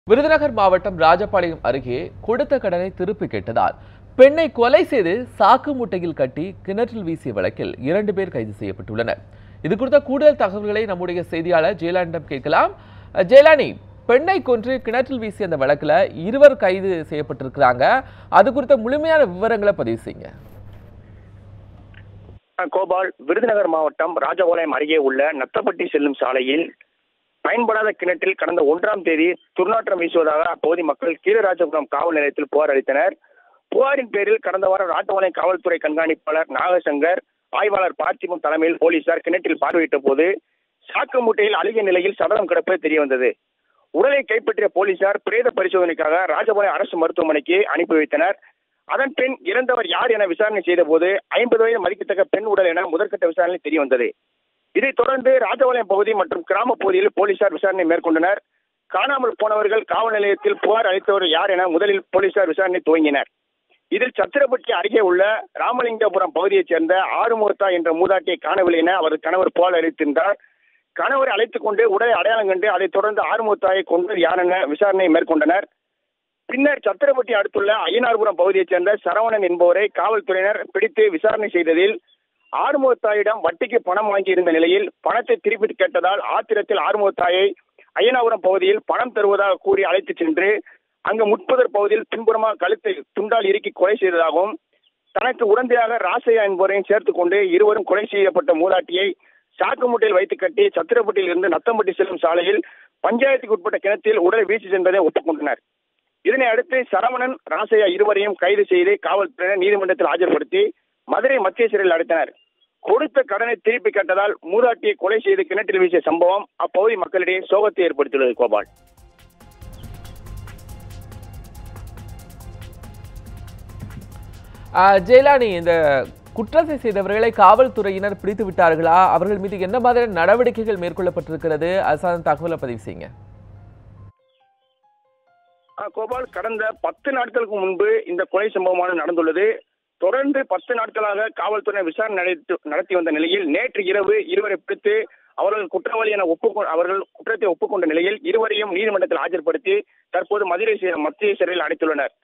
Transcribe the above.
விருதுநகர் மாவட்டம் ராஜபாளையம் அருகே கொடுத்த கடனை திருப்பி கேட்டதால் பெண்ணை கொலை செய்து சாக்கு மூட்டையில் கட்டி கிணற்றில் வீசிய வழக்கில் 2 பேர் கைது செய்யப்பட்டுள்ளனர். இது குறித்த கூடுதல் தகவல்களை நம்முடைய செய்தியாளர் ஜெயலானிடம் கேட்கலாம். ஜெயலானி, பெண்ணை கொன்று கிணற்றில் வீசிய அந்த வழக்கில் 2 கைது செய்யப்பட்டிருக்கிறாங்க. அது குறித்த முழுமையான விவரங்களை பதிவு செய்யுங்க. கோபால், விருதுநகர் மாவட்டம் ராஜபாளையம் அருகே உள்ள நத்தப்பட்டி செல்லும் சாலையில் பயன்படாத கிணற்றில் கடந்த 1ஆம் தேதி துர்நாற்றம் வீசுவதாக அப்பகுதி மக்கள் கீழராஜபுரம் காவல் நிலையத்தில் புகார் அளித்தனர். புகாரின் பேரில் கடந்த வாரம் ராஜபாளையம் காவல்துறை கண்காணிப்பாளர் நாகசங்கர், ஆய்வாளர் பார்த்திபன் தலைமையில் போலீசார் கிணற்றில் பார்வையிட்ட போது சாக்கு மூட்டையில் அழுகிய நிலையில் சடலம் கிடப்பது தெரியவந்தது. உடலை கைப்பற்றிய போலீசார் பிரேத பரிசோதனைக்காக ராஜபாளையம் அரசு மருத்துவமனைக்கு அனுப்பி வைத்தனர். அதன் பின் இறந்தவர் யார் என விசாரணை செய்த போது 50 வயது மதிக்கத்தக்க பெண் உடல் என முதற்கட்ட விசாரணை தெரியவந்தது. இதைத் தொடர்ந்து ராஜபாளையம் பகுதி மற்றும் கிராம பகுதியில் போலீசார் விசாரணை மேற்கொண்டனர். காணாமல் போனவர்கள் காவல் நிலையத்தில் புகார் அளித்தவர் யார் என முதலில் போலீசார் விசாரணை துவங்கினர். இதில் சத்திரப்பட்டி அருகே உள்ள ராமலிங்கபுரம் பகுதியைச் சேர்ந்த ஆறுமுகத்தா என்ற மூதாட்டியை காணவில்லை என அவரது கணவர் புகார் அளித்திருந்தார். கணவரை அழைத்துக் கொண்டு உடலை அடையாளம் கண்டு அதைத் தொடர்ந்து ஆறுமுகத்தாயை கொண்டது யார் என விசாரணை மேற்கொண்டனர். பின்னர் சத்திரப்பட்டி அடுத்துள்ள ஐயனார்புரம் பகுதியைச் சேர்ந்த சரவணன் என்பவரை காவல்துறையினர் பிடித்து விசாரணை செய்ததில் ஆறுமுகத்தாயிடம் வட்டிக்கு பணம் வாங்கியிருந்த நிலையில் பணத்தை திருப்பி கேட்டதால் ஆத்திரத்தில் ஆறுமுகத்தாயை ஐயனாபுரம் பகுதியில் பணம் தருவதாக கூறி அழைத்துச் சென்று அங்கு முட்புதர் பகுதியில் பின்புறமாக கழுத்தை துண்டால் இறுக்கி கொலை செய்ததாகவும், தனக்கு உடந்தையாக ராசையா என்பவரையும் சேர்த்துக் கொண்டு இருவரும் கொலை செய்யப்பட்ட மூதாட்டியை சாக்கு மூட்டையில் வைத்து கட்டி சத்திரப்பட்டியில் இருந்து நத்தம்பட்டி செல்லும் சாலையில் பஞ்சாயத்துக்கு உட்பட்ட கிணத்தில் உடலை வீசி சென்றதை ஒப்புக்கொண்டனர். இதனை அடுத்து சரவணன், ராசையா இருவரையும் கைது செய்து காவல்துறையினர் நீதிமன்றத்தில் ஆஜர்படுத்தி மதுரை மத்திய சிறையில் அடைத்தனர். கொடுத்த கடனை திருப்பி கேட்டதால் மூதாட்டியை கொலை செய்து கிணற்றில் வீசிய சம்பவம் அப்பகுதி மக்களிடையே சோகத்தை ஏற்படுத்தியுள்ளது. கோபால், ஜெயலானி, இந்த குற்றத்தை செய்தவர்களை காவல்துறையினர் பிடித்து விட்டார்களா? அவர்கள் மீது என்ன மாதிரியான நடவடிக்கைகள் மேற்கொள்ளப்பட்டிருக்கிறது? அது சார்ந்த தகவலை பதிவு செய்யுங்க. கோபால், கடந்த 10 நாட்களுக்கு முன்பு இந்த கொலை சம்பவமானது நடந்துள்ளது. தொடர்ந்து 10 நாட்களாக காவல்துறை விசாரணை நடத்தி வந்த நிலையில் நேற்று இரவு இருவரை பிடித்து அவர்கள் குற்றவாளி என அவர்கள் குற்றத்தை ஒப்புக்கொண்ட நிலையில் இருவரையும் நீதிமன்றத்தில் ஆஜர்படுத்தி தற்போது மதுரை மத்திய சிறையில் அடைத்துள்ளனர்.